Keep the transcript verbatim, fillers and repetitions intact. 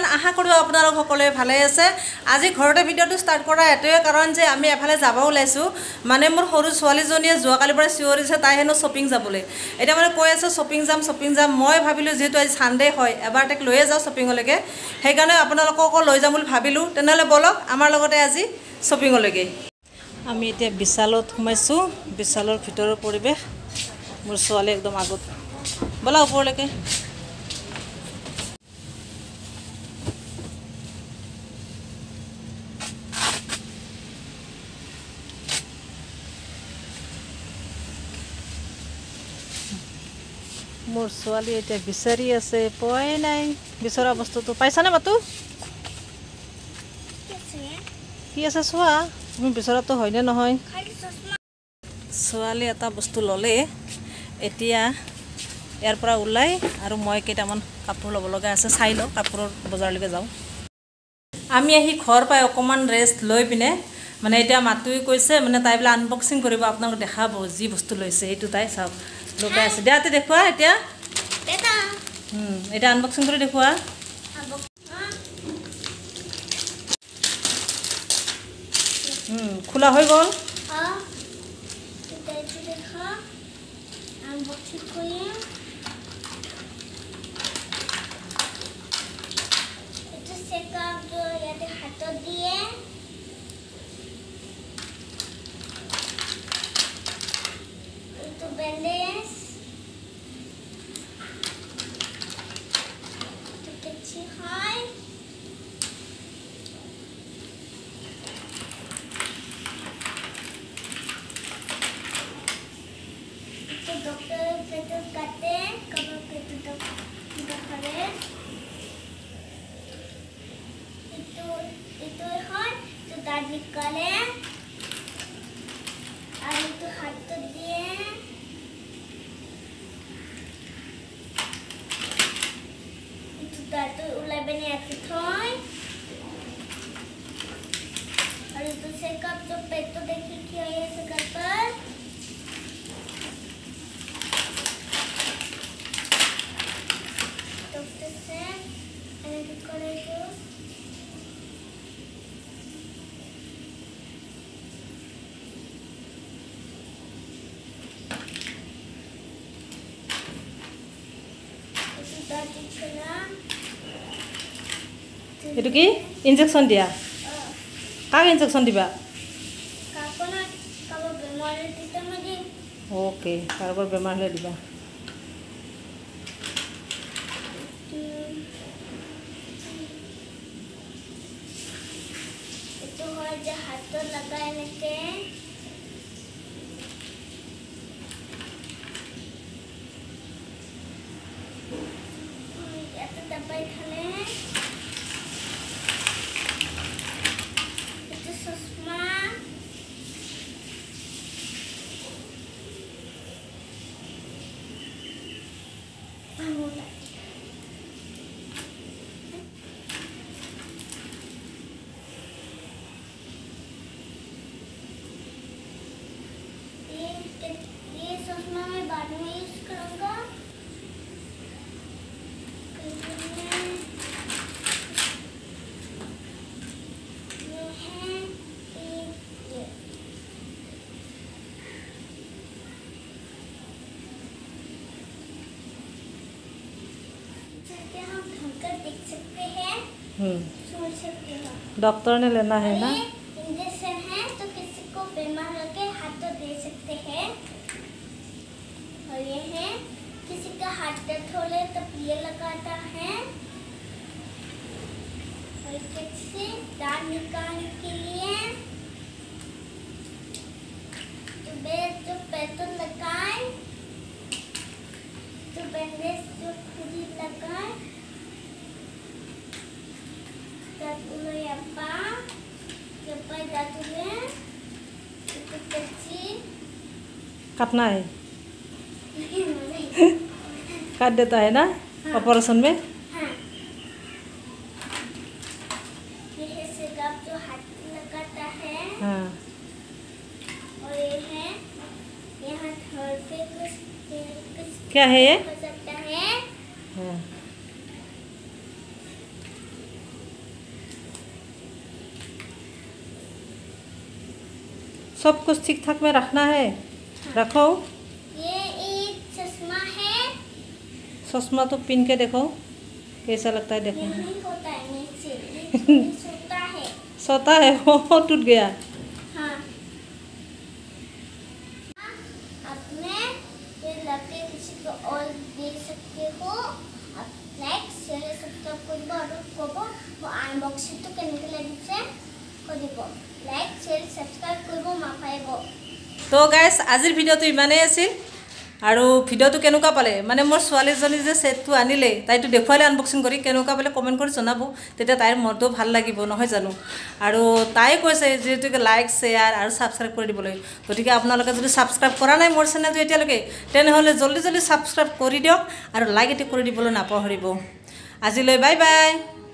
आशा करूँ আপোনালোক সকলোৱে ভালে আছে। আজি ঘৰতে ভিডিঅ'টো ষ্টাৰ্ট কৰা এটাই কাৰণ যে আমি এফালে যাব ওলাইছোঁ। মানে মোৰ সৰু ছোৱালীজনীয়ে যোৱাকালিৰ পৰা চিঞৰিছে তাই হেনো শ্বপিং যাবলৈ। এতিয়া মানে কৈ আছে শ্বপিং যাম শ্বপিং যাম। মই ভাবিলোঁ যিহেতু আজি ছানডে হয় এবাৰ তাইক লৈয়ে যাওঁ শ্বপিঙলৈকে, সেইকাৰণে আপোনালোককো লৈ যাম বুলি ভাবিলোঁ। তেনেহ'লে বলক আমাৰ লগতে আজি শ্বপিঙলৈকে। আমি এতিয়া বিশালত সোমাইছোঁ। বিশালৰ ভিতৰৰ পৰিৱেশ, মোৰ ছোৱালী একদম আগত। ব'লা ওপৰলৈকে। মোৰ ছোৱালী এতিয়া বিচাৰি আছে, পোৱাই নাই বিচৰা বস্তুটো। পাইছানে মাতো? কি আছে চোৱা, তুমি বিচৰাটো হয়নে নহয়? ছোৱালী এটা বস্তু ল'লে, এতিয়া ইয়াৰ পৰা ওলাই আৰু মই কেইটামান কাপোৰ ল'ব লগা আছে, চাই লওঁ কাপোৰৰ বজাৰলৈকে যাওঁ। আমি আহি ঘৰ পাই অকণমান ৰেষ্ট লৈ পিনে মানে এতিয়া মাতুই কৈছে মানে তাই বোলে আনবক্সিং কৰিব, আপোনালোক দেখাব যি বস্তু লৈছে সেইটো তাই চাওক লগাই আছে। দিয়াতে দেখুওৱা এতিয়া এতিয়া আনবক্সিং কৰি দেখুওৱা। খোলা হৈ গ'ল। डॉक्टर पेट्रोल काटे कबर पेट्रोल डॉक्टरे इतो इतो है तो दांत निकाले और इतो हाथ तो दिए इतो दांत तो उलाई बने ऐसे थोई और इतो से कब जो पेट्रोल देखी क्या ये से कर पर এইটো কি ইনজেকশন দিয়া? কাক ইনজেকশন দিবা? ওকে, কাৰোবাৰ বেমাৰ হ'লে দিবা। हाथ लगाने के ऐसे दबाई खाने itu susma ये सुषमा मैं बाद में यूज करूँगा। ये है ये क्या हम ढककर देख सकते हैं, सुन सकते हैं। डॉक्टर ने लेना है ना? इंजेक्शन है तो किसी को बीमार लगे हाथ तो दे सकते हैं। और ये है किसी का हाथ दर्द हो ले तब ये लगाता है। और किसी दांत निकालने के लिए तो बेड जो पेट्रोल लगाए तो बैंडेज जो खुद ही लगाए दातुले apa sampai दातुले itu kecil काटना है काट देता है ना ऑपरेशन में। हाँ। ये है सिरप जो हाथ लगाता है। हाँ। और ये है यहाँ थोड़े से कुछ क्या है ये? हो सकता है। हाँ। सब कुछ ठीक ठाक में रखना है। रखो। ये एक चश्मा है। चश्मा तो पिन के देखो कैसा लगता है। देखो ये नहीं होता है नीचे, ये सोता है। सोता है वो टूट गया। हाँ। अपने ये लगे किसी को और दे सकते हो। आप लाइक शेयर सब्सक्राइब करिबो और कोबो वो अनबॉक्सिंग तो केनेके लागिছে करिबो। लाइक शेयर सब्सक्राइब करिबो माफाइबो। तो गाइस आजिर भिडिओটো इमानेই আছিল আৰু ভিডিওটো কেনেকুৱা পালে মানে মোৰ ছোৱালীজনী যে সেটটো আনিলে তাইটো দেখুৱালে আনবক্সিং কৰি কেনেকুৱা পালে কমেন্ট কৰি জনাব তেতিয়া তাইৰ মনটো ভাল লাগিব নহয় জানো আৰু তাই কৈছে যেটোকে লাইক শেয়াৰ আৰু সাবস্ক্ৰাইব কৰি দিবলৈ গতিকে আপোনালোকে যদি সাবস্ক্ৰাইব কৰা নাই মোৰ চেনেলটো এতিয়ালৈকে তেনেহলে জলদি জলদি সাবস্ক্ৰাইব কৰি দিয়ক আৰু লাইক এটি কৰি দিবলৈ নাপাহৰিব আজিলৈ বাই বাই।